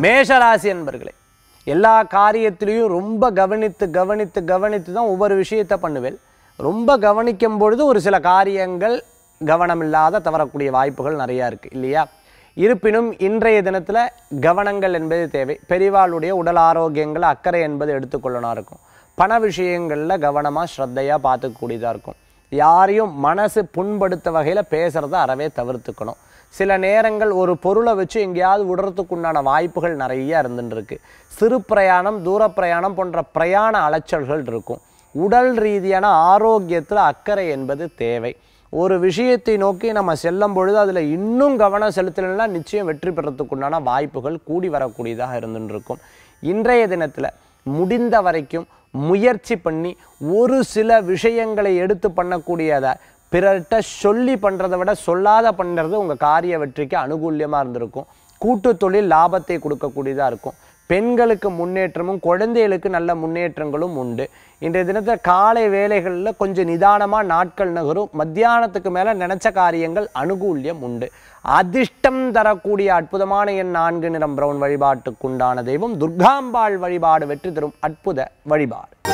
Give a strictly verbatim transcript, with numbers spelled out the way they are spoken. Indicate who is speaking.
Speaker 1: மேஷராசி என்பர்களே, எல்லா காரியத்திலையும் ரொம்ப கவனித்து கவனித்து கவனித்து தான் ஒவ்வொரு விஷயத்தை பண்ணுவேன். ரொம்ப கவனிக்கும் பொழுது ஒரு சில காரியங்கள் கவனமில்லாத தவறக்கூடிய வாய்ப்புகள் நிறையா இருக்குது இல்லையா? இருப்பினும் இன்றைய தினத்தில் கவனங்கள் என்பது தேவை. பெரியவாளுடைய உடல் ஆரோக்கியங்களை அக்கறை என்பது எடுத்துக்கொள்ளணும் இருக்கும். பண விஷயங்களில் கவனமாக ஸ்ரத்தையாக பார்த்துக்கூடியதாக இருக்கும். யாரையும் மனசு புண்படுத்த வகையில் பேசுகிறத அறவே தவிர்த்துக்கணும். சில நேரங்கள் ஒரு பொருளை வச்சு எங்கேயாவது விடுறதுக்குண்டான வாய்ப்புகள் நிறைய இருந்துருக்கு. சிறு பிரயாணம், தூர பிரயாணம் போன்ற பிரயாண அலைச்சல்கள் இருக்கும். உடல் ரீதியான ஆரோக்கியத்தில் அக்கறை என்பது தேவை. ஒரு விஷயத்தை நோக்கி நம்ம செல்லும் பொழுது அதில் இன்னும் கவனம் செலுத்தலைன்னா நிச்சயம் வெற்றி பெறத்துக்குண்டான வாய்ப்புகள் கூடி வரக்கூடியதாக இருந்துருக்கும். இன்றைய தினத்தில் முடிந்த வரைக்கும் முயற்சி பண்ணி ஒரு சில விஷயங்களை எடுத்து பண்ணக்கூடியதை பிறர்கிட்ட சொல்லி பண்ணுறதை விட சொல்லாத பண்ணுறது உங்கள் காரிய வெற்றிக்கு அனுகூல்யமாக இருந்திருக்கும். கூட்டு தொழில் லாபத்தை கொடுக்கக்கூடியதாக இருக்கும். பெண்களுக்கு முன்னேற்றமும் குழந்தைகளுக்கு நல்ல முன்னேற்றங்களும் உண்டு. இன்றைய தினத்தில் காலை வேளைகளில் கொஞ்சம் நிதானமாக நாட்கள் நகரும். மத்தியானத்துக்கு மேலே நினச்ச காரியங்கள் அனுகூல்யம் உண்டு. அதிர்ஷ்டம் தரக்கூடிய அற்புதமான எண் நான்கு, நிறம் பிரவுன். வழிபாட்டுக்குண்டான தெய்வம் துர்காம்பாள் வழிபாடு. வெற்றி தரும் அற்புத வழிபாடு.